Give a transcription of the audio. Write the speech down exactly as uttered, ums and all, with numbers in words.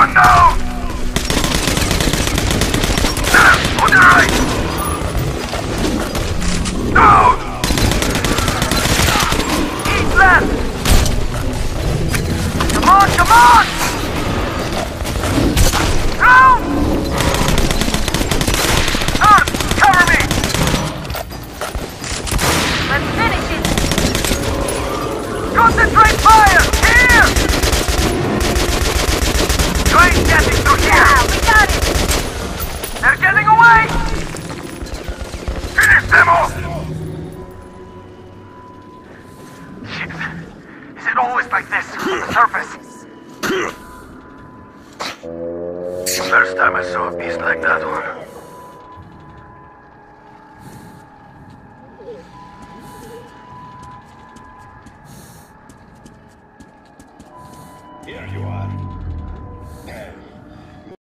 One down! On the right! Down! East left! Come on, come on! Down! North, cover me! Let's finish it! Concentrate fire! Here! Train getting through here! Yeah, we got it! They're getting away! Finish them off! Shit. Is it always like this on the surface? First time I saw a beast like that one. Here you are.